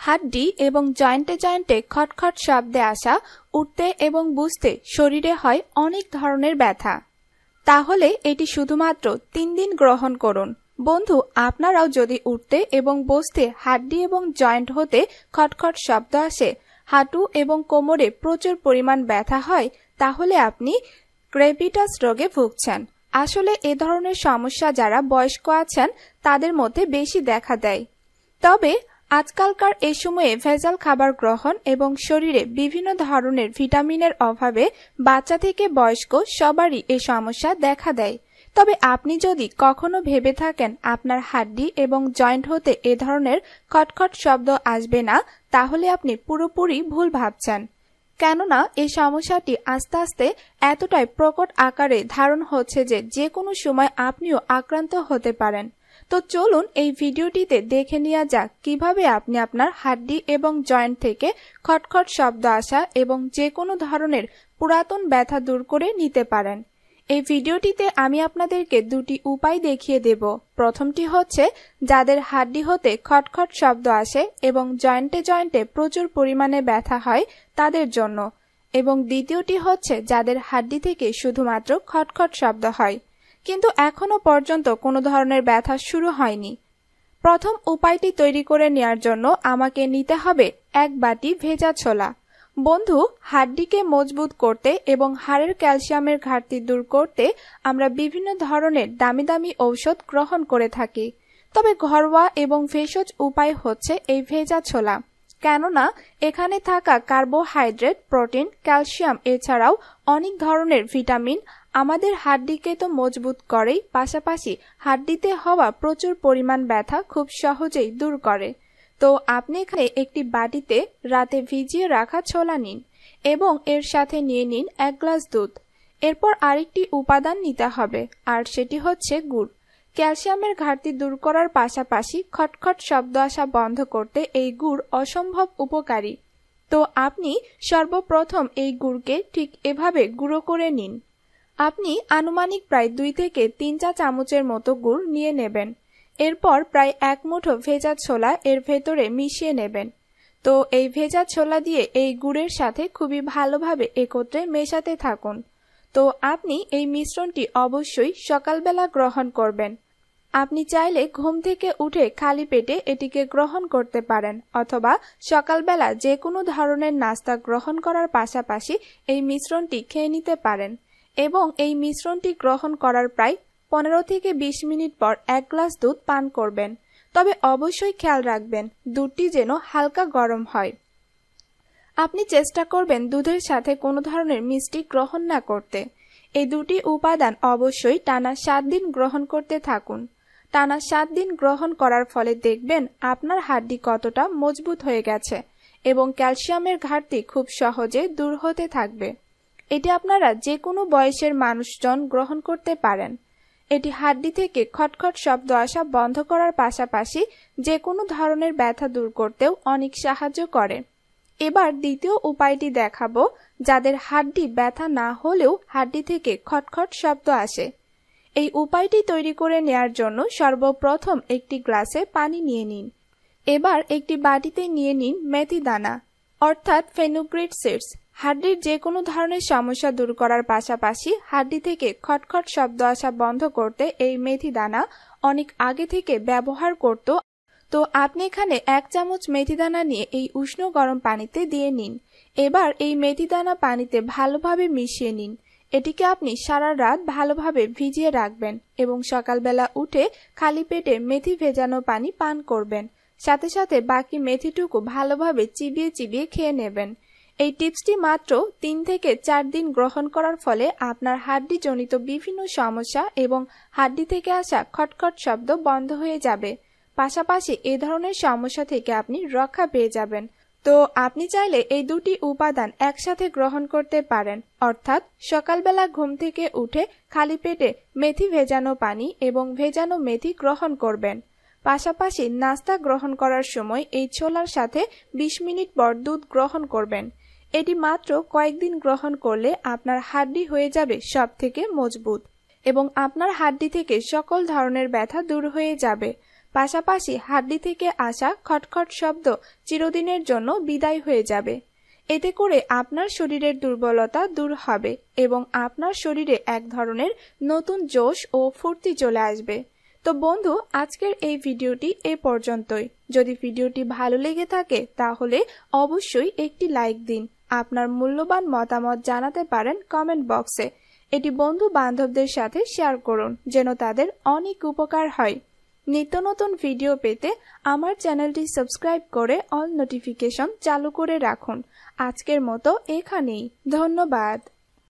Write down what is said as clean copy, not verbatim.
হাড্ডি এবং জয়েন্টে জয়েন্টে খটখট শব্দে আসা, উঠতে এবং বুঝতে শরীরে হয় অনেক ধরনের ব্যথা। তাহলে এটি শুধুমাত্র 3 দিন গ্রহণ করুন। বন্ধু, আপনারাও যদি উঠতে এবং বসতে হাড্ডি এবং জয়েন্ট হতে খটখট শব্দ আসে, হাঁটু এবং কোমরে প্রচুর পরিমাণ ব্যথা হয়, তাহলে আপনি গ্রেভিটাস রোগে ভুগছেন। আসলে এ ধরনের সমস্যা যারা বয়স্ক আছেন তাদের মধ্যে বেশি দেখা দেয়। তবে আজকালকার এই সময়ে ভেজাল খাবার গ্রহণ এবং শরীরে বিভিন্ন ধরনের ভিটামিনের অভাবে বাচ্চা থেকে বয়স্ক সবারই এই সমস্যা দেখা দেয়। তবে আপনি যদি কখনো ভেবে থাকেন আপনার হাড্ডি এবং জয়েন্ট হতে এ ধরনের খটখট শব্দ আসবে না, তাহলে আপনি পুরোপুরি ভুল ভাবছেন। কেননা এই সমস্যাটি আস্তে আস্তে এতটাই প্রকট আকারে ধারণ হচ্ছে যে কোনো সময় আপনিও আক্রান্ত হতে পারেন। তো চলুন এই ভিডিওটিতে দেখে নেওয়া যাক কিভাবে আপনি আপনার হাড্ডি এবং জয়েন্ট থেকে খটখট শব্দ আসা এবং যে কোনো ধরনের পুরাতন ব্যথা দূর করে নিতে পারেন। এই ভিডিওটিতে আমি আপনাদেরকে দুটি উপায় দেখিয়ে দেব। প্রথমটি হচ্ছে যাদের হাড্ডি হতে খটখট শব্দ আসে এবং জয়েন্টে জয়েন্টে প্রচুর পরিমাণে ব্যথা হয় তাদের জন্য, এবং দ্বিতীয়টি হচ্ছে যাদের হাড্ডি থেকে শুধুমাত্র খটখট শব্দ হয় কিন্তু এখনো পর্যন্ত কোনো ধরনের ব্যথা শুরু হয়নি। প্রথম উপায়টি তৈরি করে নেওয়ার জন্য আমাকে নিতে হবে 1 বাটি ভেজা ছোলা। বন্ধু, হাড্ডিকে মজবুত করতে এবং হাড়ের ক্যালসিয়ামের ঘাটতি দূর করতে আমরা বিভিন্ন ধরনের দামি দামি ঔষধ গ্রহণ করে থাকি। তবে ঘরোয়া এবং ভেষজ উপায় হচ্ছে এই ভেজা ছোলা, কেননা এখানে থাকা কার্বোহাইড্রেট, প্রোটিন, ক্যালসিয়াম এছাড়াও অনেক ধরনের ভিটামিন আমাদের হাড্ডিকে তো মজবুত করেই, পাশাপাশি হাড্ডিতে হওয়া প্রচুর পরিমাণ ব্যথা খুব সহজেই দূর করে। তো আপনি এখানে একটি বাটিতে রাতে ভিজিয়ে রাখা ছোলা নিন এবং এর সাথে নিয়ে নিন 1 গ্লাস দুধ। এরপর আরেকটি উপাদান নিতে হবে, আর সেটি হচ্ছে গুড়। ক্যালসিয়ামের ঘাটতি দূর করার পাশাপাশি খটখট শব্দ আসা বন্ধ করতে এই গুড় অসম্ভব উপকারী। তো আপনি সর্বপ্রথম এই গুড়কে ঠিক এভাবে গুঁড়ো করে নিন। আপনি আনুমানিক প্রায় 2 থেকে 3 চা চামচের মতো গুড় নিয়ে নেবেন। এরপর প্রায় 1 মুঠো ভেজা ছোলা এর ভেতরে মিশিয়ে নেবেন। তো এই ভেজা ছোলা দিয়ে এই গুড়ের সাথে খুবই ভালোভাবে একত্রে মেশাতে থাকুন। তো আপনি এই মিশ্রণটি অবশ্যই সকালবেলা গ্রহণ করবেন। আপনি চাইলে ঘুম থেকে উঠে খালি পেটে এটিকে গ্রহণ করতে পারেন, অথবা সকালবেলা যে কোনো ধরনের নাস্তা গ্রহণ করার পাশাপাশি এই মিশ্রণটি খেয়ে নিতে পারেন। এবং এই মিশ্রণটি গ্রহণ করার প্রায় 15 থেকে 20 মিনিট পর 1 গ্লাস দুধ পান করবেন। তবে অবশ্যই খেয়াল রাখবেন দুধটি যেন হালকা গরম হয়। আপনি চেষ্টা করবেন দুধের সাথে কোনো ধরনের মিষ্টি গ্রহণ না করতে। এই দুটি উপাদান অবশ্যই টানা 7 দিন গ্রহণ করতে থাকুন। টানা 7 দিন গ্রহণ করার ফলে দেখবেন আপনার হাড্ডি কতটা মজবুত হয়ে গেছে এবং ক্যালসিয়ামের ঘাটতি খুব সহজে দূর হতে থাকবে। এটি আপনারা যে কোনো বয়সের মানুষজন গ্রহণ করতে পারেন। এটি হাড্ডি থেকে খটখট শব্দ আসা বন্ধ করার পাশাপাশি যে কোনো ধরনের ব্যথা দূর করতেও অনেক সাহায্য করে। এবার দ্বিতীয় উপায়টি দেখাবো যাদের হাড্ডি ব্যথা না হলেও হাড্ডি থেকে খটখট শব্দ আসে। এই উপায়টি তৈরি করে নেয়ার জন্য সর্বপ্রথম একটি গ্লাসে পানি নিয়ে নিন। এবার একটি বাটিতে নিয়ে নিন মেথি দানা অর্থাৎ ফেনুগ্রিক সিডস। হাড্ডির যে কোনো ধরনের সমস্যা দূর করার পাশাপাশি হাড্ডি থেকে খটখট শব্দ আসা বন্ধ করতে এই মেথি দানা অনেক আগে থেকে ব্যবহার করত। তো আপনি এখানে 1 চামচ মেথি দানা নিয়ে এই উষ্ণ গরম পানিতে দিয়ে নিন। এবার এই মেথি দানা পানিতে ভালোভাবে মিশিয়ে নিন। এটিকে আপনি সারা রাত ভালোভাবে ভিজিয়ে রাখবেন এবং সকালবেলা উঠে খালি পেটে মেথি ভেজানো পানি পান করবেন। সাথে সাথে বাকি মেথিটুকু ভালোভাবে চিবিয়ে চিবিয়ে খেয়ে নেবেন। এই টিপসটি মাত্র 3 থেকে 4 দিন গ্রহণ করার ফলে আপনার হাড্ডি জনিত বিভিন্ন সমস্যা এবং হাড্ডি থেকে আসা খটখট শব্দ বন্ধ হয়ে যাবে। পাশাপাশি এই ধরনের সমস্যা থেকে আপনি রক্ষা পেয়ে যাবেন। তো আপনি চাইলে এই দুটি উপাদান একসাথে গ্রহণ করতে পারেন, অর্থাৎ সকালবেলা ঘুম থেকে উঠে খালি পেটে মেথি ভেজানো পানি এবং ভেজানো মেথি গ্রহণ করবেন। পাশাপাশি নাস্তা গ্রহণ করার সময় এই ছোলার সাথে 20 মিনিট পর দুধ গ্রহণ করবেন। এটি মাত্র কয়েকদিন গ্রহণ করলে আপনার হাড্ডি হয়ে যাবে সবথেকে মজবুত এবং আপনার হাড্ডি থেকে সকল ধরনের ব্যথা দূর হয়ে যাবে। পাশাপাশি হাড্ডি থেকে আসা খটখট শব্দ চিরদিনের জন্য বিদায় হয়ে যাবে। এতে করে আপনার শরীরের দুর্বলতা দূর হবে এবং আপনার শরীরে এক ধরনের নতুন জোশ ও ফুর্তি চলে আসবে। তো বন্ধু, আজকের এই ভিডিওটি এ পর্যন্তই। যদি ভিডিওটি ভালো লেগে থাকে তাহলে অবশ্যই একটি লাইক দিন। আপনার মূল্যবান মতামত জানাতে পারেন কমেন্ট বক্সে। এটি বন্ধু বান্ধবদের সাথে শেয়ার করুন যেন তাদের অনেক উপকার হয়। নিত্য নতুন ভিডিও পেতে আমার চ্যানেলটি সাবস্ক্রাইব করে অল নোটিফিকেশন চালু করে রাখুন। আজকের মতো এখানেই। ধন্যবাদ।